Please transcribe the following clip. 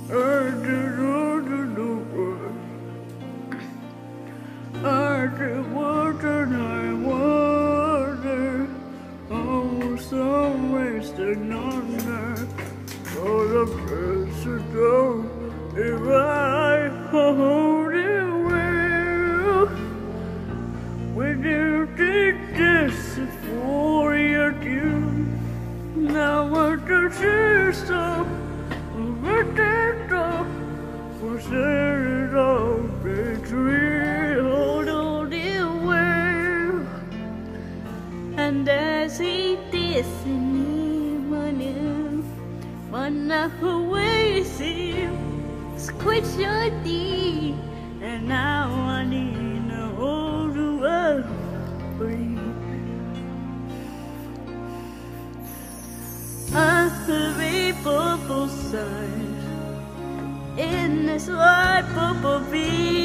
I just wonder and I wonder, oh, some wasted yonder. All of this to go, if I hold it well. When you did this for you do, now what the sister, what that dog, was there all between, hold on it well. And as he did in the one who waits him, squeeze your teeth, and now I need to hold you up for you. I be purple side in this white purple beat.